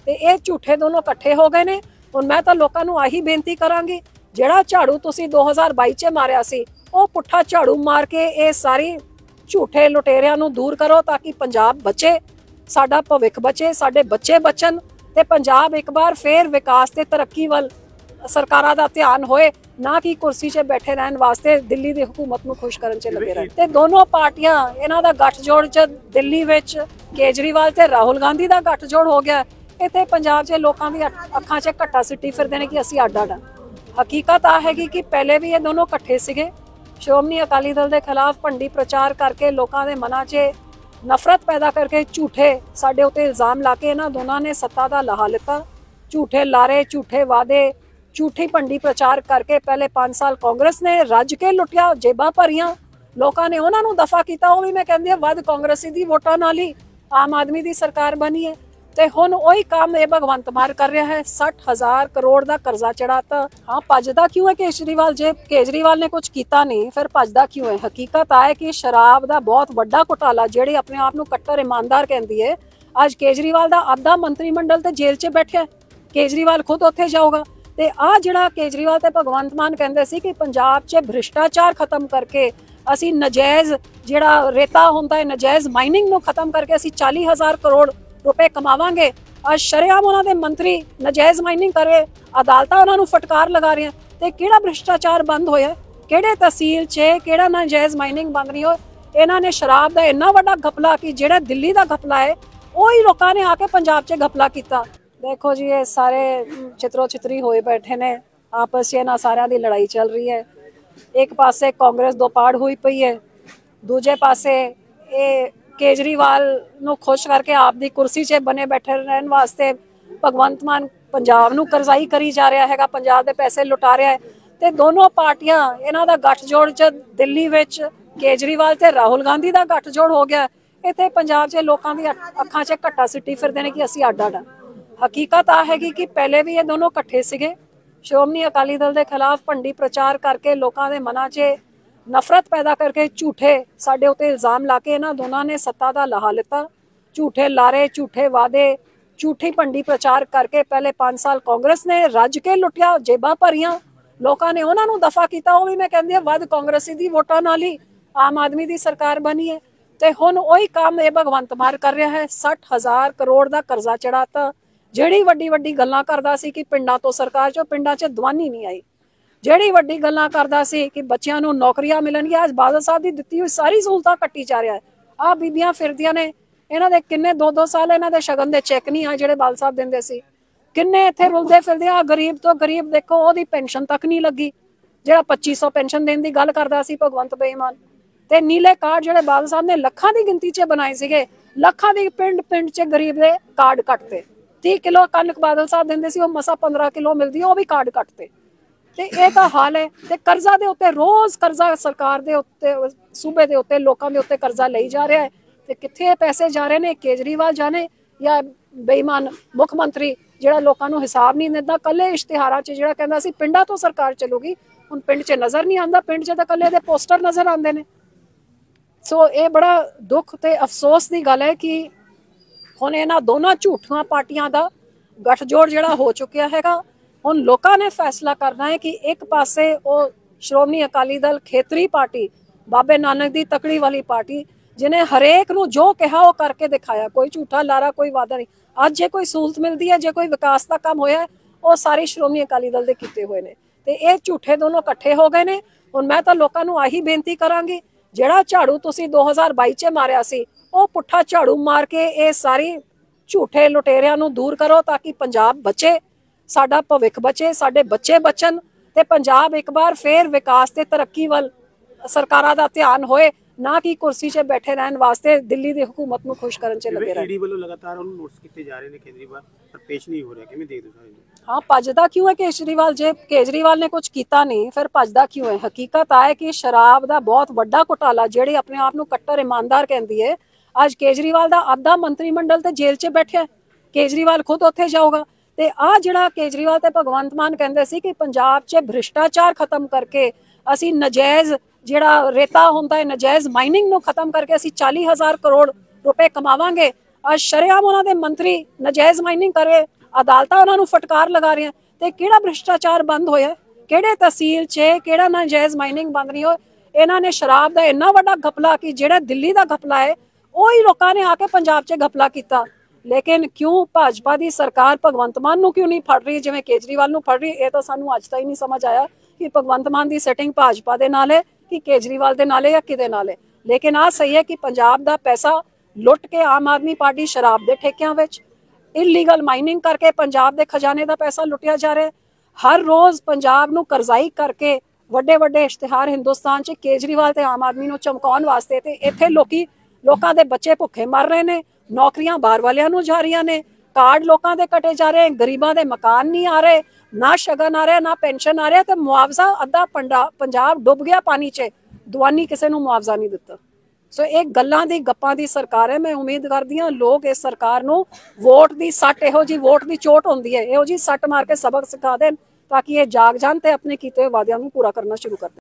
ਤੇ ਇਹ ਝੂਠੇ ਦੋਨੋਂ ਇਕੱਠੇ ਹੋ ਗਏ ਨੇ। ਹੁਣ ਮੈਂ ਤਾਂ ਲੋਕਾਂ ਨੂੰ ਆਹੀ ਬੇਨਤੀ ਕਰਾਂਗੀ, ਜਿਹੜਾ ਝਾੜੂ ਤੁਸੀਂ 2022 ਚ ਮਾਰਿਆ ਸੀ ਉਹ ਪੁੱਠਾ ਝਾੜੂ ਮਾਰ ਕੇ ਇਹ ਸਾਰੀ ਝੂਠੇ ਲੁਟੇਰਿਆਂ ਨੂੰ ਦੂਰ ਕਰੋ, ਤਾਂ ਕਿ ਪੰਜਾਬ ਬਚੇ, ਸਾਡਾ ਭਵਿੱਖ ਬਚੇ, ਸਾਡੇ ਬੱਚੇ ਬਚਣ ਤੇ ਪੰਜਾਬ ਇੱਕ ਵਾਰ ਫੇਰ ਵਿਕਾਸ ਤੇ ਤਰੱਕੀ ਵੱਲ ਸਰਕਾਰਾਂ ਦਾ ਧਿਆਨ ਹੋਏ, ਨਾ ਕਿ ਕੁਰਸੀ 'ਚ ਬੈਠੇ ਰਹਿਣ ਵਾਸਤੇ ਦਿੱਲੀ ਦੀ ਹਕੂਮਤ ਨੂੰ ਖੁਸ਼ ਕਰਨ 'ਚ ਲੱਗੇ ਰਹਿਣ। ਤੇ ਦੋਨੋਂ ਪਾਰਟੀਆਂ ਇਹਨਾਂ ਦਾ ਗੱਠਜੋੜ 'ਚ ਦਿੱਲੀ ਵਿੱਚ ਕੇਜਰੀਵਾਲ ਤੇ ਰਾਹੁਲ ਗਾਂਧੀ ਦਾ ਗੱਠਜੋੜ ਹੋ ਗਿਆ। ਇੱਥੇ ਪੰਜਾਬ 'ਚ ਲੋਕਾਂ ਦੀ ਅੱਖਾਂ 'ਚ ਘੱਟਾ ਸਿੱਟੀ ਫਿਰਦੇ ਨੇ ਕਿ ਅਸੀਂ ਅੱਡ-ਅੱਡ। ਹਕੀਕਤ ਆ ਹੈਗੀ ਕਿ ਪਹਿਲੇ ਵੀ ਇਹ ਦੋਨੋਂ ਇਕੱਠੇ ਸੀਗੇ। ਸ਼੍ਰੋਮਣੀ ਅਕਾਲੀ ਦਲ ਦੇ ਖਿਲਾਫ ਭੰਡੀ ਪ੍ਰਚਾਰ ਕਰਕੇ ਲੋਕਾਂ ਦੇ ਮਨਾਂ 'ਚ ਨਫ਼ਰਤ ਪੈਦਾ ਕਰਕੇ ਝੂਠੇ ਸਾਡੇ ਉੱਤੇ ਇਲਜ਼ਾਮ ਲਾ ਕੇ ਇਹਨਾਂ ਦੋਨਾਂ ਨੇ ਸੱਤਾ ਦਾ ਲਾਹਾ ਲਿੱਤਾ। ਝੂਠੇ ਲਾਰੇ, ਝੂਠੇ ਵਾਅਦੇ, ਝੂਠੀ ਭੰਡੀ ਪ੍ਰਚਾਰ ਕਰਕੇ ਪਹਿਲੇ 5 ਸਾਲ ਕਾਂਗਰਸ ਨੇ ਰੱਜ ਕੇ ਲੁੱਟਿਆ, ਜੇਬਾਂ ਭਰੀਆਂ, ਲੋਕਾਂ ਨੇ ਉਹਨਾਂ ਨੂੰ ਦਫਾ ਕੀਤਾ। ਉਹ ਵੀ ਮੈਂ ਕਹਿੰਦੀ ਹਾਂ ਵੱਧ ਕਾਂਗਰਸੀ ਦੀ ਵੋਟਾਂ ਨਾਲ ਹੀ ਆਮ ਆਦਮੀ ਦੀ ਸਰਕਾਰ ਬਣੀ ਹੈ। ਤੇ ਹੁਣ ਉਹੀ ਕੰਮ ਇਹ ਭਗਵੰਤ ਮਾਨ ਕਰ ਰਿਹਾ ਹੈ। 60,000 ਕਰੋੜ ਦਾ ਕਰਜ਼ਾ ਚੜਾਤਾ। ਹਾਂ, ਭੱਜਦਾ ਕਿਉਂ ਹੈ ਕੇਜਰੀਵਾਲ? ਜੇ ਕੇਜਰੀਵਾਲ ਨੇ ਕੁਝ ਕੀਤਾ ਨਹੀਂ ਫਿਰ ਭੱਜਦਾ ਕਿਉਂ ਹੈ? ਹਕੀਕਤ ਆ ਹੈ ਕਿ ਸ਼ਰਾਬ ਦਾ ਬਹੁਤ ਵੱਡਾ ਘੁਟਾਲਾ, ਜਿਹੜੇ ਆਪਣੇ ਆਪ ਨੂੰ ਕੱਟੜ ਇਮਾਨਦਾਰ ਕਹਿੰਦੀ ਹੈ, ਅੱਜ ਕੇਜਰੀਵਾਲ ਦਾ ਅੱਧਾ ਮੰਤਰੀ ਮੰਡਲ ਤੇ ਜੇਲ੍ਹ 'ਚ ਬੈਠਿਆ। ਕੇਜਰੀਵਾਲ ਖੁਦ ਉੱਥੇ ਜਾਊਗਾ। ਤੇ ਆ ਜਿਹੜਾ ਕੇਜਰੀਵਾਲ ਤੇ ਭਗਵੰਤ ਮਾਨ ਕਹਿੰਦੇ ਸੀ ਕਿ ਪੰਜਾਬ 'ਚ ਭ੍ਰਿਸ਼ਟਾਚਾਰ ਖਤਮ ਕਰਕੇ ਅਸੀਂ ਨਜਾਇਜ਼ ਜਿਹੜਾ ਰੇਤਾ ਹੁੰਦਾ ਹੈ, ਨਜਾਇਜ਼ ਮਾਈਨਿੰਗ ਨੂੰ ਖਤਮ ਕਰਕੇ ਅਸੀਂ 40,000 ਕਰੋੜ ਰੁਪਏ ਕਮਾਵਾਂਗੇ। ਅੱਜ ਸ਼ਰੇਆਮ ਉਹਨਾਂ ਦੇ ਮੰਤਰੀ ਨਜਾਇਜ਼ ਮਾਈਨਿੰਗ ਕਰੇ, ਅਦਾਲਤਾਂ ਉਹਨਾਂ ਨੂੰ ਫਟਕਾਰ ਲਗਾ ਰਹੀਆਂ। ਤੇ ਕਿਹੜਾ ਭ੍ਰਿਸ਼ਟਾਚਾਰ ਬੰਦ ਹੋਇਆ? ਕਿਹੜੇ ਤਹਿਸੀਲ 'ਚ ਕਿਹੜਾ ਨਜਾਇਜ਼ ਮਾਈਨਿੰਗ ਬੰਦ ਨਹੀਂ ਹੋਇਆ? ਇਹਨਾਂ ਨੇ ਸ਼ਰਾਬ ਦਾ ਇੰਨਾ ਵੱਡਾ ਘਪਲਾ ਕਿ ਜਿਹੜਾ ਦਿੱਲੀ ਦਾ ਘਪਲਾ ਹੈ ਉਹੀ ਲੋਕਾਂ ਨੇ ਆ ਕੇ ਪੰਜਾਬ 'ਚ ਘਪਲਾ ਕੀਤਾ। ਦੇਖੋ ਜੀ, ਇਹ ਸਾਰੇ ਚਿਤਰੋ ਚਿਤਰੀ ਹੋਏ ਬੈਠੇ ਨੇ, ਆਪਸ 'ਚ ਇਹਨਾਂ ਸਾਰਿਆਂ ਦੀ ਲੜਾਈ ਚੱਲ ਰਹੀ ਹੈ। ਇੱਕ ਪਾਸੇ ਕਾਂਗਰਸ ਦੋ ਪਾੜ ਹੋਈ ਪਈ ਹੈ, ਦੂਜੇ ਪਾਸੇ ਇਹ ਕੇਜਰੀਵਾਲ ਨੂੰ ਖੁਸ਼ ਕਰਕੇ ਆਪ ਦੀ ਕੁਰਸੀ 'ਚ ਬਣੇ ਬੈਠੇ ਰਹਿਣ ਵਾਸਤੇ ਭਗਵੰਤ ਮਾਨ ਪੰਜਾਬ ਨੂੰ ਕਰਜ਼ਾਈ ਕਰੀ ਜਾ ਰਿਹਾ ਹੈਗਾ, ਪੰਜਾਬ ਦੇ ਪੈਸੇ ਲੁਟਾ ਰਿਹਾ ਹੈ। ਤੇ ਦੋਨੋਂ ਪਾਰਟੀਆਂ ਇਹਨਾਂ ਦਾ ਗੱਠਜੋੜ 'ਚ ਦਿੱਲੀ ਵਿੱਚ ਕੇਜਰੀਵਾਲ ਤੇ ਰਾਹੁਲ ਗਾਂਧੀ ਦਾ ਗੱਠਜੋੜ ਹੋ ਗਿਆ। ਇੱਥੇ ਪੰਜਾਬ 'ਚ ਲੋਕਾਂ ਦੀ ਅੱਖਾਂ 'ਚ ਘੱਟਾ ਸਿੱਟੀ ਫਿਰਦੇ ਨੇ ਕਿ ਅਸੀਂ ਅੱਡ-ਅੱਡ। ਹਕੀਕਤ ਆ ਹੈਗੀ ਕਿ ਪਹਿਲੇ ਵੀ ਇਹ ਦੋਨੋਂ ਇਕੱਠੇ ਸੀਗੇ। ਸ਼੍ਰੋਮਣੀ ਅਕਾਲੀ ਦਲ ਦੇ ਖਿਲਾਫ ਭੰਡੀ ਪ੍ਰਚਾਰ ਕਰਕੇ ਲੋਕਾਂ ਦੇ ਮਨਾਂ 'ਚ ਨਫ਼ਰਤ ਪੈਦਾ ਕਰਕੇ ਝੂਠੇ ਸਾਡੇ ਉੱਤੇ ਇਲਜ਼ਾਮ ਲਾ ਕੇ ਇਹਨਾਂ ਦੋਨਾਂ ਨੇ ਸੱਤਾ ਦਾ ਲਾਹਾ ਲਿੱਤਾ। ਝੂਠੇ ਲਾਰੇ, ਝੂਠੇ ਵਾਅਦੇ, ਝੂਠੀ ਭੰਡੀ ਪ੍ਰਚਾਰ ਕਰਕੇ ਪਹਿਲੇ 5 ਸਾਲ ਕਾਂਗਰਸ ਨੇ ਰੱਜ ਕੇ ਲੁੱਟਿਆ, ਜੇਬਾਂ ਭਰੀਆਂ, ਲੋਕਾਂ ਨੇ ਉਹਨਾਂ ਨੂੰ ਦਫਾ ਕੀਤਾ। ਉਹ ਵੀ ਮੈਂ ਕਹਿੰਦੀ ਹਾਂ ਵੱਧ ਕਾਂਗਰਸੀ ਦੀ ਵੋਟਾਂ ਨਾਲ ਹੀ ਆਮ ਆਦਮੀ ਦੀ ਸਰਕਾਰ ਬਣੀ ਹੈ। ਤੇ ਹੁਣ ਉਹੀ ਕੰਮ ਇਹ ਭਗਵੰਤ ਮਾਨ ਕਰ ਰਿਹਾ ਹੈ। 60,000 ਕਰੋੜ ਦਾ ਕਰਜ਼ਾ ਚੜਾਤਾ। ਜਿਹੜੀ ਵੱਡੀ ਵੱਡੀ ਗੱਲਾਂ ਕਰਦਾ ਸੀ ਕਿ ਪਿੰਡਾਂ ਤੋਂ ਸਰਕਾਰ 'ਚੋਂ ਪਿੰਡਾਂ 'ਚ ਦਵਾਨੀ ਨਹੀਂ ਆਈ, ਜਿਹੜੀ ਵੱਡੀ ਗੱਲਾਂ ਕਰਦਾ ਸੀ ਕਿ ਬੱਚਿਆਂ ਨੂੰ ਨੌਕਰੀਆਂ ਮਿਲਣਗੀਆਂ, ਅੱਜ ਬਾਦਲ ਸਾਹਿਬ ਦੀ ਦਿੱਤੀ ਹੋਈ ਸਾਰੀ ਸਹੂਲਤਾਂ ਕੱਟੀ ਜਾ ਰਿਹਾ ਹੈ। ਆਹ ਬੀਬੀਆਂ ਫਿਰਦੀਆਂ ਨੇ, ਇਹਨਾਂ ਦੇ ਕਿੰਨੇ 2-2 ਸਾਲ ਇਹਨਾਂ ਦੇ ਸ਼ਗਨ ਦੇ ਚੈੱਕ ਨਹੀਂ ਆਏ ਜਿਹੜੇ ਬਾਦਲ ਸਾਹਿਬ ਦਿੰਦੇ ਸੀ। ਕਿੰਨੇ ਇੱਥੇ ਰੁਲਦੇ ਫਿਰਦੇ ਆ, ਗਰੀਬ ਤੋਂ ਗਰੀਬ ਦੇਖੋ ਉਹਦੀ ਪੈਨਸ਼ਨ ਤੱਕ ਨਹੀਂ ਲੱਗੀ। ਜਿਹੜਾ 2500 ਪੈਨਸ਼ਨ ਦੇਣ ਦੀ ਗੱਲ ਕਰਦਾ ਸੀ ਭਗਵੰਤ ਬੇਈਮਾਨ। ਤੇ ਨੀਲੇ ਕਾਰਡ ਜਿਹੜੇ ਬਾਦਲ ਸਾਹਿਬ ਨੇ ਲੱਖਾਂ ਦੀ ਗਿਣਤੀ 'ਚ ਬਣਾਏ ਸੀਗੇ, ਲੱਖਾਂ ਦੀ ਪਿੰਡ 'ਚ ਗਰੀਬ ਦੇ ਕਾਰਡ ਕੱਟਤੇ। 30 ਕਿਲੋ ਕਣਕ ਬਾਦਲ ਸਾਹਿਬ ਦਿੰਦੇ ਸੀ, ਉਹ ਮਸਾ 15 ਕਿਲੋ ਮਿਲਦੀ, ਉਹ ਵੀ ਕਾਰਡ ਕੱਟਤੇ। ਤੇ ਇਹ ਤਾਂ ਹਾਲ ਹੈ। ਤੇ ਕਰਜ਼ਾ ਦੇ ਉੱਤੇ ਰੋਜ਼ ਕਰਜ਼ਾ ਸਰਕਾਰ ਦੇ ਉੱਤੇ, ਸੂਬੇ ਦੇ ਉੱਤੇ, ਲੋਕਾਂ ਦੇ ਉੱਤੇ ਕਰਜ਼ਾ ਲਈ ਜਾ ਰਿਹਾ ਹੈ। ਤੇ ਕਿੱਥੇ ਇਹ ਪੈਸੇ ਜਾ ਰਹੇ ਨੇ? ਕੇਜਰੀਵਾਲ ਜਾਣੇ ਜਾਂ ਬੇਈਮਾਨ ਮੁੱਖ ਮੰਤਰੀ ਜਿਹੜਾ ਲੋਕਾਂ ਨੂੰ ਹਿਸਾਬ ਨਹੀਂ ਦਿੰਦਾ। ਕੱਲੇ ਇਸ਼ਤਿਹਾਰਾਂ 'ਚ ਜਿਹੜਾ ਕਹਿੰਦਾ ਸੀ ਪਿੰਡਾਂ ਤੋਂ ਸਰਕਾਰ ਚੱਲੂਗੀ, ਹੁਣ ਪਿੰਡ 'ਚ ਨਜ਼ਰ ਨਹੀਂ ਆਉਂਦਾ। ਪਿੰਡ 'ਚ ਤਾਂ ਕੱਲੇ ਦੇ ਪੋਸਟਰ ਨਜ਼ਰ ਆਉਂਦੇ ਨੇ। ਸੋ ਇਹ ਬੜਾ ਦੁੱਖ ਤੇ ਅਫਸੋਸ ਦੀ ਗੱਲ ਹੈ ਕਿ ਹੁਣ ਇਹਨਾਂ ਦੋਨਾਂ ਝੂਠੀਆਂ ਪਾਰਟੀਆਂ ਦਾ ਗੱਠਜੋੜ ਜਿਹੜਾ ਹੋ ਚੁੱਕਿਆ ਹੈਗਾ। ਹੁਣ ਲੋਕਾਂ ਨੇ ਫੈਸਲਾ ਕਰਨਾ ਹੈ ਕਿ ਇੱਕ ਪਾਸੇ ਉਹ ਸ਼੍ਰੋਮਣੀ ਅਕਾਲੀ ਦਲ ਖੇਤਰੀ ਪਾਰਟੀ, ਬਾਬੇ ਨਾਨਕ ਦੀ ਤਕੜੀ ਵਾਲੀ ਪਾਰਟੀ, ਜਿਹਨੇ ਹਰੇਕ ਨੂੰ ਜੋ ਕਿਹਾ ਉਹ ਕਰਕੇ ਦਿਖਾਇਆ, ਕੋਈ ਝੂਠਾ ਲਾਰਾ, ਕੋਈ ਵਾਅਦਾ ਨਹੀਂ। ਅੱਜ ਜੇ ਕੋਈ ਸਹੂਲਤ ਮਿਲਦੀ ਹੈ, ਜੇ ਕੋਈ ਵਿਕਾਸ ਦਾ ਕੰਮ ਹੋਇਆ, ਉਹ ਸਾਰੀ ਸ਼੍ਰੋਮਣੀ ਅਕਾਲੀ ਦਲ ਦੇ ਕੀਤੇ ਹੋਏ ਨੇ। ਤੇ ਇਹ ਝੂਠੇ ਦੋਨੋਂ ਇਕੱਠੇ ਹੋ ਗਏ ਨੇ। ਹੁਣ ਮੈਂ ਤਾਂ ਲੋਕਾਂ ਨੂੰ ਆਹੀ ਬੇਨਤੀ ਕਰਾਂਗੀ, ਜਿਹੜਾ ਝਾੜੂ ਤੁਸੀਂ 2022 ਚ ਮਾਰਿਆ ਸੀ ਉਹ ਪੁੱਠਾ ਝਾੜੂ ਮਾਰ ਕੇ ਇਹ ਸਾਰੀ ਝੂਠੇ ਲੁਟੇਰਿਆਂ ਨੂੰ ਦੂਰ ਕਰੋ, ਤਾਂ ਕਿ ਪੰਜਾਬ ਬਚੇ, ਸਾਡਾ ਭਵਿੱਖ ਬਚੇ, ਸਾਡੇ ਬੱਚੇ ਬਚਣ ਤੇ ਪੰਜਾਬ ਇੱਕ ਵਾਰ ਫੇਰ ਵਿਕਾਸ ਤੇ ਤਰੱਕੀ ਵੱਲ ਸਰਕਾਰਾਂ ਦਾ ਧਿਆਨ ਹੋਏ, ਨਾ ਕਿ ਕੁਰਸੀ 'ਚ ਬੈਠੇ ਰਹਿਣ ਵਾਸਤੇ ਦਿੱਲੀ ਦੀ ਹਕੂਮਤ ਨੂੰ ਖੁਸ਼ ਕਰਨ 'ਚ ਲੱਗੇ ਰਹਿਣ। ਈਡੀ ਵੱਲੋਂ ਲਗਾਤਾਰ ਉਹਨੂੰ ਨੋਟਿਸ ਕੀਤੇ ਜਾ ਰਹੇ ਨੇ ਕੇਜਰੀਵਾਲ, ਪਰ ਪੇਸ਼ ਨਹੀਂ ਹੋ ਰਿਹਾ। ਕਿਵੇਂ ਦੇਖਦੇ ਹੋ? ਹਾਂ, ਭੱਜਦਾ ਕਿਉਂ ਹੈ ਕੇਜਰੀਵਾਲ? ਜੇ ਕੇਜਰੀਵਾਲ ਨੇ ਕੁਝ ਕੀਤਾ ਨਹੀਂ ਫਿਰ ਭੱਜਦਾ ਕਿਉਂ ਹੈ? ਹਕੀਕਤ ਆ ਹੈ ਕਿ ਸ਼ਰਾਬ ਦਾ ਬਹੁਤ ਵੱਡਾ ਘੁਟਾਲਾ, ਜਿਹੜੇ ਆਪਣੇ ਆਪ ਨੂੰ ਕੱਟੜ ਇਮਾਨਦਾਰ ਕਹਿੰਦੀ ਹੈ, ਅੱਜ ਕੇਜਰੀਵਾਲ ਦਾ ਅੱਧਾ ਮੰਤਰੀ ਮੰਡਲ ਤੇ ਜੇਲ੍ਹ 'ਚ ਬੈਠਿਆ। ਕੇਜਰੀਵਾਲ ਖੁਦ ਉੱਥੇ ਜਾਊਗਾ। ਤੇ ਆ ਜਿਹੜਾ ਕੇਜਰੀਵਾਲ ਤੇ ਭਗਵੰਤ ਮਾਨ ਕਹਿੰਦੇ ਸੀ ਕਿ ਪੰਜਾਬ 'ਚ ਭ੍ਰਿਸ਼ਟਾਚਾਰ ਖਤਮ ਕਰਕੇ ਅਸੀਂ ਨਜਾਇਜ਼ ਜਿਹੜਾ ਰੇਤਾ ਹੁੰਦਾ ਹੈ, ਨਜਾਇਜ਼ ਮਾਈਨਿੰਗ ਨੂੰ ਖਤਮ ਕਰਕੇ ਅਸੀਂ 40,000 ਕਰੋੜ ਰੁਪਏ ਕਮਾਵਾਂਗੇ। ਅੱਜ ਸ਼ਰੇਆਮ ਉਹਨਾਂ ਦੇ ਮੰਤਰੀ ਨਜਾਇਜ਼ ਮਾਈਨਿੰਗ ਕਰੇ, ਅਦਾਲਤਾਂ ਉਹਨਾਂ ਨੂੰ ਫਟਕਾਰ ਲਗਾ ਰਹੀਆਂ। ਤੇ ਕਿਹੜਾ ਭ੍ਰਿਸ਼ਟਾਚਾਰ ਬੰਦ ਹੋਇਆ? ਕਿਹੜੇ ਤਹਿਸੀਲ 'ਚ ਕਿਹੜਾ ਨਾਜਾਇਜ਼ ਮਾਈਨਿੰਗ ਬੰਦ ਨਹੀਂ ਹੋਇਆ? ਇਹਨਾਂ ਨੇ ਸ਼ਰਾਬ ਦਾ ਇੰਨਾ ਵੱਡਾ ਘਪਲਾ ਕਿ ਜਿਹੜਾ ਦਿੱਲੀ ਦਾ ਘਪਲਾ ਹੈ ਉਹੀ ਲੋਕਾਂ ਨੇ ਆ ਕੇ ਪੰਜਾਬ 'ਚ ਘਪਲਾ ਕੀਤਾ। ਲੇਕਿਨ ਕਿਉਂ ਭਾਜਪਾ ਦੀ ਸਰਕਾਰ ਭਗਵੰਤ ਮਾਨ ਨੂੰ ਕਿਉਂ ਨਹੀਂ ਫੜ ਰਹੀ ਜਿਵੇਂ ਕੇਜਰੀਵਾਲ ਨੂੰ ਫੜ ਰਹੀ? ਇਹ ਤਾਂ ਸਾਨੂੰ ਅੱਜ ਤੱਕ ਨਹੀਂ ਸਮਝ ਆਇਆ ਕਿ ਭਗਵੰਤ ਮਾਨ ਦੀ ਸੈਟਿੰਗ ਭਾਜਪਾ ਦੇ ਨਾਲ ਹੈ ਕਿ ਕੇਜਰੀਵਾਲ ਦੇ ਨਾਲ ਹੈ ਜਾਂ ਕਿਹਦੇ ਨਾਲ ਹੈ। ਲੇਕਿਨ ਆ ਸਹੀ ਹੈ ਕਿ ਪੰਜਾਬ ਦਾ ਪੈਸਾ ਲੁੱਟ ਕੇ ਆਮ ਆਦਮੀ ਪਾਰਟੀ ਸ਼ਰਾਬ ਦੇ ਠੇਕਿਆਂ ਵਿੱਚ ਇਲੀਗਲ ਮਾਈਨਿੰਗ ਕਰਕੇ ਪੰਜਾਬ ਦੇ ਖਜ਼ਾਨੇ ਦਾ ਪੈਸਾ ਲੁੱਟਿਆ ਜਾ ਰਿਹਾ ਹੈ। ਹਰ ਰੋਜ਼ ਪੰਜਾਬ ਨੂੰ ਕਰਜ਼ਾਈ ਕਰਕੇ ਵੱਡੇ ਵੱਡੇ ਇਸ਼ਤਿਹਾਰ ਹਿੰਦੁਸਤਾਨ 'ਚ ਕੇਜਰੀਵਾਲ ਤੇ ਆਮ ਆਦਮੀ ਨੂੰ ਚਮਕਾਉਣ ਵਾਸਤੇ, ਤੇ ਇੱਥੇ ਲੋਕਾਂ ਦੇ ਬੱਚੇ ਭੁੱਖੇ ਮਰ ਰਹੇ ਨੇ, ਨੌਕਰੀਆਂ ਬਾਹਰ ਵਾਲਿਆਂ ਨੂੰ ਜਾ ਰਹੀਆਂ ਨੇ, ਕਾਰਡ ਲੋਕਾਂ ਦੇ ਕੱਟੇ ਜਾ ਰਹੇ, ਗਰੀਬਾਂ ਦੇ ਮਕਾਨ ਨਹੀਂ ਆ ਰਹੇ, ਨਾ ਸ਼ਗਨ ਆ ਰਿਹਾ ਨਾ ਪੈਨਸ਼ਨ ਆ ਰਿਹਾ, ਤੇ ਮੁਆਵਜ਼ਾ ਅੱਧਾ ਪੰਜਾਬ ਡੁੱਬ ਗਿਆ ਪਾਣੀ 'ਚ, ਦੁਆਨੀ ਕਿਸੇ ਨੂੰ ਮੁਆਵਜ਼ਾ ਨਹੀਂ ਦਿੱਤਾ। ਸੋ ਇਹ ਗੱਲਾਂ ਦੀ ਗੱਪਾਂ ਦੀ ਸਰਕਾਰ ਹੈ। ਮੈਂ ਉਮੀਦ ਕਰਦੀ ਹਾਂ ਲੋਕ ਇਸ ਸਰਕਾਰ ਨੂੰ ਵੋਟ ਦੀ ਸੱਟ, ਇਹੋ ਜੀ ਵੋਟ ਦੀ ਚੋਟ ਹੁੰਦੀ ਹੈ, ਇਹੋ ਜੀ ਸੱਟ ਮਾਰ ਕੇ ਸਬਕ ਸਿਖਾ ਦੇਣ ਤਾਂ ਕਿ ਇਹ ਜਾਗ ਜਾਣ ਤੇ ਆਪਣੇ ਕੀਤੇ ਵਾਅਦਿਆਂ ਨੂੰ ਪੂਰਾ ਕਰਨਾ ਸ਼ੁਰੂ ਕਰ ਦੇਣ।